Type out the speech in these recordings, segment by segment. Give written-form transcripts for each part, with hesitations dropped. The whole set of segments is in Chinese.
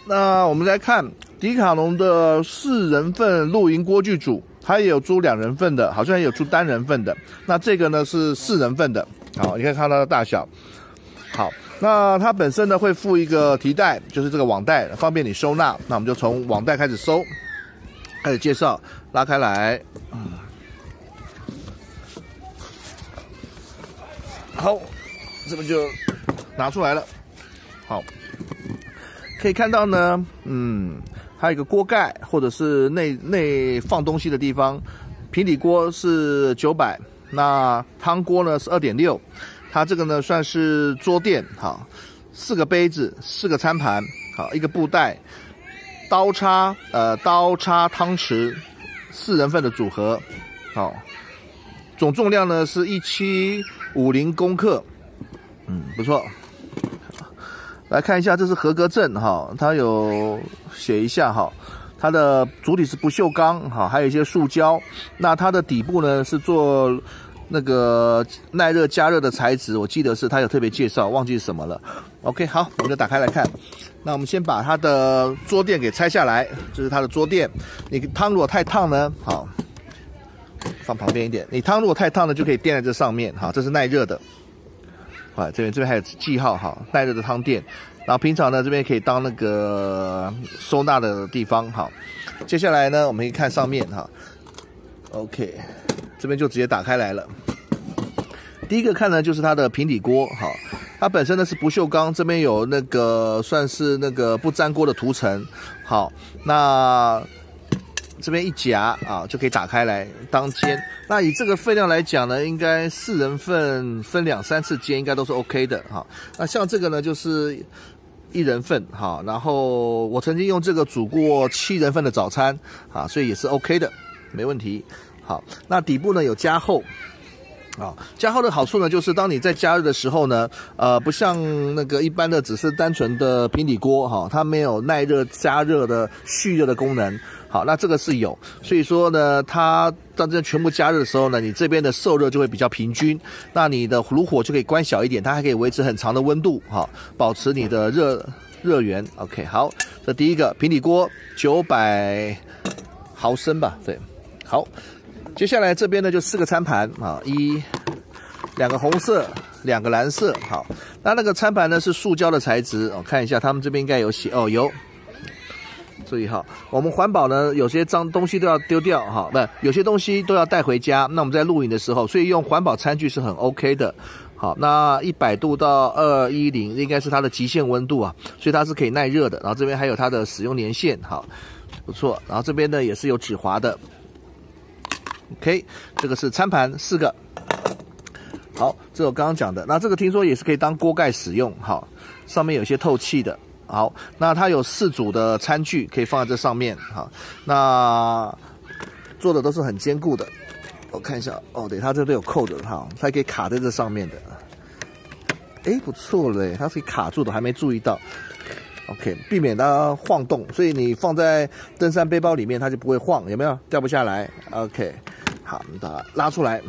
那我们来看迪卡侬的4人份露营锅具组，它也有出2人份的，好像也有出单人份的。那这个呢是4人份的，好，你可以看到它的大小。好，那它本身呢会附一个提袋，就是这个网袋，方便你收纳。那我们就从网袋开始收，开始介绍，拉开来。好，这边就拿出来了。好，可以看到呢，还有一个锅盖，或者是内放东西的地方。平底锅是900，那汤锅呢是2.6。它这个呢算是桌垫，好，4个杯子，4个餐盘，好，一个布袋，刀叉汤匙，4人份的组合，好，总重量呢是1750公克，不错。来看一下，这是合格证哈，它有写一下哈，它的主体是不锈钢哈，还有一些塑胶，那它的底部呢是做那个耐热加热的材质，我记得是它有特别介绍，忘记是什么了。OK， 好，我们就打开来看。那我们先把它的桌垫给拆下来，这是它的桌垫。你汤如果太烫呢，好，放旁边一点。你汤如果太烫呢，就可以垫在这上面，好，这是耐热的。啊，这边还有记号哈，耐热的汤垫。然后平常呢，这边可以当那个收纳的地方。好，接下来呢，我们可以看上面哈。OK。这边就直接打开来了。第一个看呢就是它的平底锅，好，它本身呢是不锈钢，这边有那个算是那个不粘锅的涂层，好，那这边一夹啊就可以打开来当煎。那以这个分量来讲呢，应该4人份分2、3次煎应该都是 OK 的哈。那像这个呢就是1人份哈，然后我曾经用这个煮过7人份的早餐啊，所以也是 OK 的，没问题。好，那底部呢有加厚，加厚的好处呢，就是当你在加热的时候呢，不像那个一般的只是单纯的平底锅哈，它没有耐热加热的蓄热的功能。好，那这个是有，所以说呢，它当这全部加热的时候呢，你这边的受热就会比较平均，那你的炉火就可以关小一点，它还可以维持很长的温度，哈，保持你的热源。OK， 好，这第一个平底锅900毫升吧，对，好。接下来这边呢就4个餐盘啊，2个红色，2个蓝色。好，那个餐盘呢是塑胶的材质，我看一下他们这边应该有写哦，有。注意哈，我们环保呢有些脏东西都要丢掉哈，不，有些东西都要带回家。那我们在露营的时候，所以用环保餐具是很 OK 的。好，那100度到210应该是它的极限温度啊，所以它是可以耐热的。然后这边还有它的使用年限，好，不错。然后这边呢也是有止滑的。OK， 这个是餐盘4个。好，这我刚刚讲的。那这个听说也是可以当锅盖使用，好，上面有些透气的。好，那它有4组的餐具可以放在这上面，好，那做的都是很坚固的。我看一下，哦，对，它这都有扣的，哈，它可以卡在这上面的。哎，不错嘞，它是卡住的，还没注意到。OK， 避免它晃动，所以你放在登山背包里面，它就不会晃，有没有？掉不下来。OK， 好，我们把它拉出来。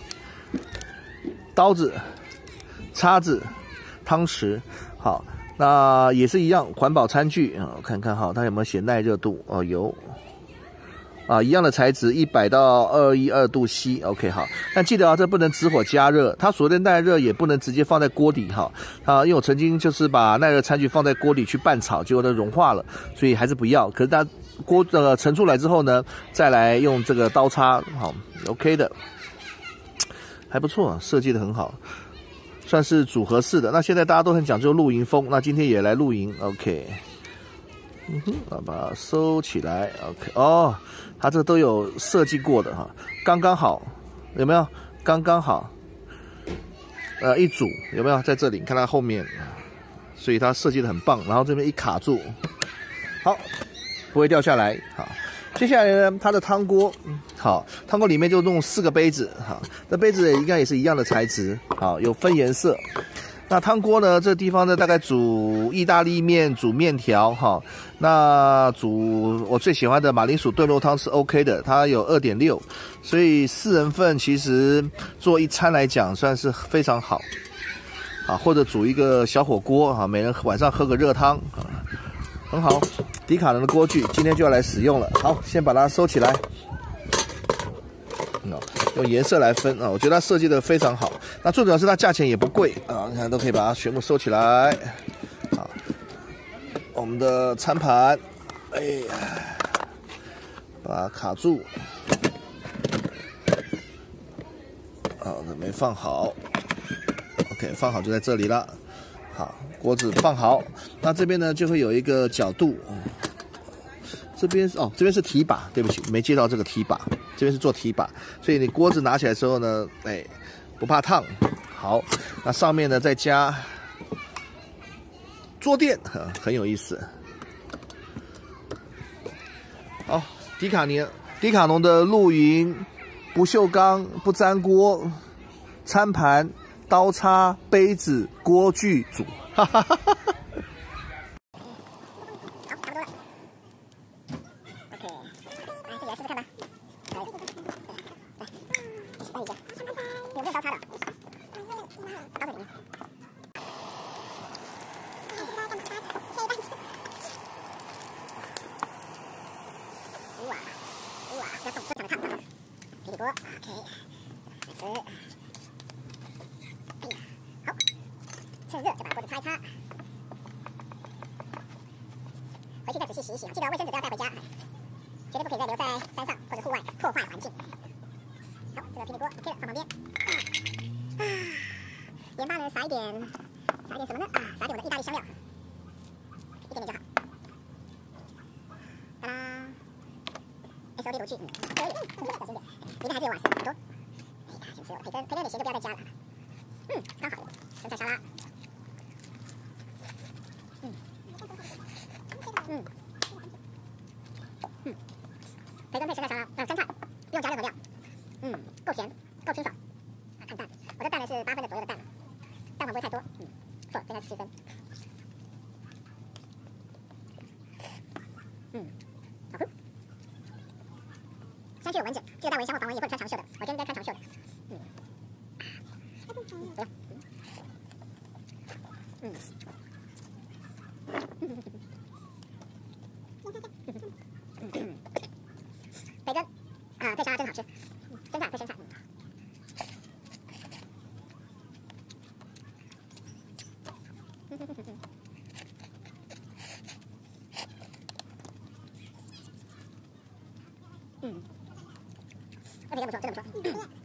刀子、叉子、汤匙，好，那也是一样，环保餐具啊，看看哈，它有没有写耐热度？哦，有。啊，一样的材质，100到212度 C， OK 好。但记得啊，这不能直火加热，它所谓的耐热也不能直接放在锅底哈。因为我曾经就是把耐热餐具放在锅底去拌炒，结果它融化了，所以还是不要。可是它锅盛出来之后呢，再来用这个刀叉，好 ，OK 的，还不错，设计的很好，算是组合式的。那现在大家都很讲究露营风，那今天也来露营 ，OK。把它收起来 ，OK， 哦，它这都有设计过的哈，刚刚好，有没有？刚刚好，一组有没有在这里？你看它后面，所以它设计的很棒。然后这边一卡住，好，不会掉下来。好，接下来呢，它的汤锅，好，汤锅里面就弄4个杯子，好，那杯子应该也是一样的材质，好，有分颜色。那汤锅呢？这地方呢，大概煮意大利面、煮面条哈。那煮我最喜欢的马铃薯炖肉汤是 OK 的，它有2.6，所以4人份其实做一餐来讲算是非常好。啊，或者煮一个小火锅啊，每人晚上喝个热汤啊。 很好。迪卡侬的锅具今天就要来使用了。好，先把它收起来。用颜色来分啊，我觉得它设计的非常好。那最主要是它价钱也不贵啊，你看都可以把它全部收起来。好，我们的餐盘，哎呀，把它卡住。好，这没放好。OK， 放好就在这里了。好，锅子放好，那这边呢就会有一个角度。这边这边是提把，对不起，没接到这个提把，这边是做提把，所以你锅子拿起来的时候呢，不怕烫。好，那上面呢再加桌垫，很有意思。好，迪卡侬的露营不锈钢不粘锅餐盘、刀叉、杯子、锅具组，哈哈哈哈。 要动非常的烫，平底锅 ，OK， 开始，好，趁热就把锅子擦一擦，回去再仔细洗一洗，记得卫生纸都要带回家，绝对不可以再留在山上或者户外破坏环境。好，这个平底锅 OK 了，放旁边。盐巴呢撒一点什么呢？撒一点我的意大利香料，一点点就好。哒啦。SOD 炉具，可以，小心点，里面还是有瓦斯，很多。先吃我的培根，培根有点咸就不要再加了。刚好，生菜沙拉。培根配生菜沙拉，生菜，不用加任何料。够甜，够清爽。看蛋，我这蛋呢是8分的左右的蛋，蛋黄不会太多。不错，现在是7分。好喝。香气有完整，这个大围箱或防蚊也不能穿长袖的，我今天应该穿长袖的。不用。培根配沙拉真好吃，生菜配生菜。这培根不错，真的不错。